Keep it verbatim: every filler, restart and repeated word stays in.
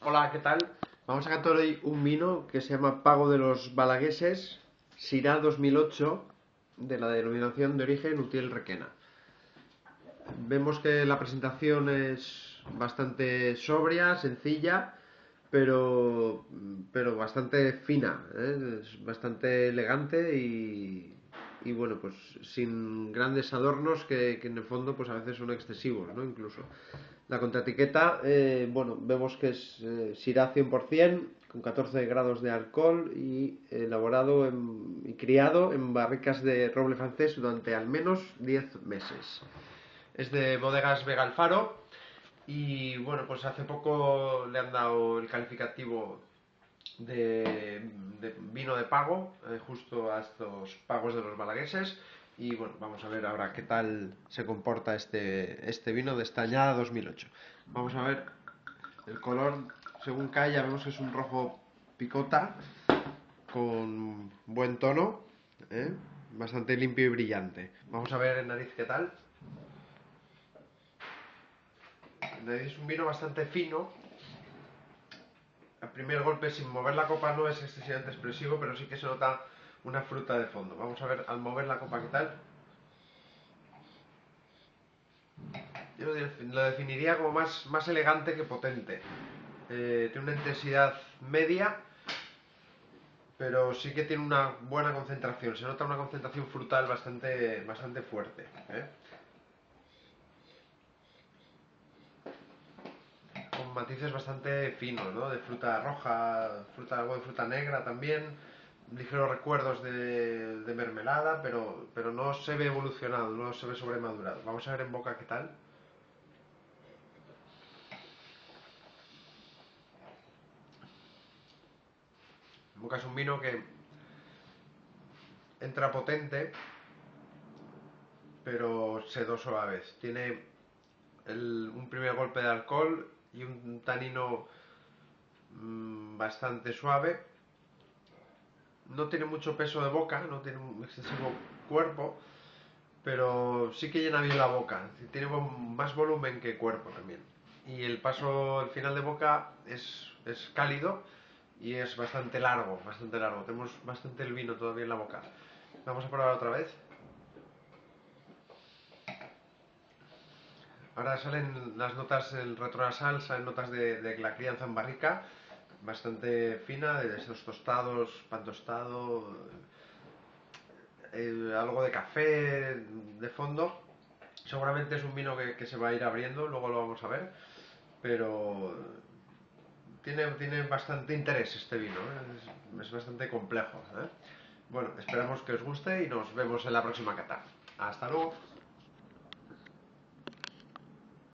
Hola, ¿qué tal? Vamos a cantar hoy un vino que se llama Pago de los Balagueses, Syrah dos mil ocho, de la denominación de origen Utiel Requena. Vemos que la presentación es bastante sobria, sencilla, pero, pero bastante fina, ¿eh? Es bastante elegante y, y bueno, pues sin grandes adornos que, que en el fondo pues a veces son excesivos, ¿no? Incluso. La contraetiqueta, eh, bueno, vemos que es eh, Syrah cien por ciento, con catorce grados de alcohol y elaborado en- y criado en barricas de roble francés durante al menos diez meses. Es de Bodegas Vega Alfaro y bueno, pues hace poco le han dado el calificativo de, de vino de pago, eh, justo a estos pagos de los balagueses. Y bueno, vamos a ver ahora qué tal se comporta este, este vino de Estañada dos mil ocho. Vamos a ver el color, según cae, ya vemos que es un rojo picota con buen tono, ¿eh? Bastante limpio y brillante. Vamos a ver en nariz qué tal. En nariz es un vino bastante fino. Al primer golpe, sin mover la copa, no es excesivamente expresivo, pero sí que se nota una fruta de fondo. Vamos a ver al mover la copa qué tal. Yo lo definiría como más, más elegante que potente. Eh, tiene una intensidad media, pero sí que tiene una buena concentración. Se nota una concentración frutal bastante, bastante fuerte, ¿eh? Con matices bastante finos, ¿no? De fruta roja, fruta, algo de fruta negra también, ligeros recuerdos de, de mermelada, pero, pero no se ve evolucionado, no se ve sobremadurado. Vamos a ver en boca qué tal. En boca es un vino que entra potente, pero sedoso a la vez. Tiene el- un primer golpe de alcohol y un tanino mm, bastante suave. No tiene mucho peso de boca, no tiene un excesivo cuerpo, pero sí que llena bien la boca. Tiene más volumen que cuerpo también. Y el paso, el final de boca es, es cálido y es bastante largo, bastante largo. Tenemos bastante el vino todavía en la boca. Vamos a probar otra vez. Ahora salen las notas, el retronasal, salen notas de, de la crianza en barrica, bastante fina, de esos tostados, pan tostado, eh, algo de café de fondo. Seguramente es un vino que, que se va a ir abriendo, luego lo vamos a ver, pero tiene, tiene bastante interés este vino, ¿eh? es, es bastante complejo, ¿eh? Bueno, esperamos que os guste y nos vemos en la próxima cata. Hasta luego.